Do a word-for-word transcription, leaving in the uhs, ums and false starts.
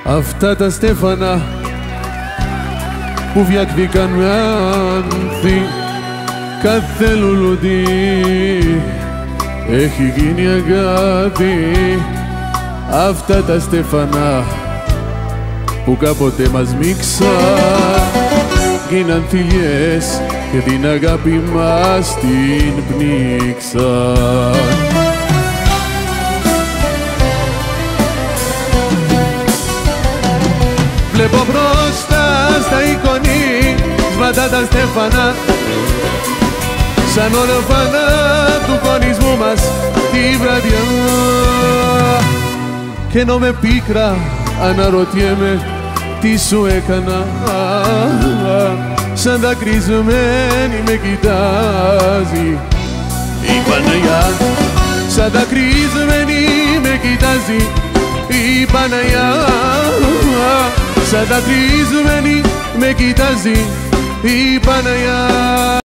Αυτά τα στέφανα που φτιάχτηκαν με άνθη, κάθε λουλούδι έχει γίνει αγάπη. Αυτά τα στέφανα που κάποτε μας μίξαν, γίναν θηλιές και την αγάπη μας την πνίξαν. Βλέπω μπροστά στα εικονί σβατά τα στέφανα, σαν ορφανά του χωρισμού μας τη βραδιά. Κι ενώ με πίκρα αναρωτιέμαι τι σου έκανα, σαν δακρυσμένη με κοιτάζει η Παναγιά. Σαν δακρυσμένη με κοιτάζει η Παναγιά. Σαν δακρυσμένη με κοιτάζει η Παναγιά.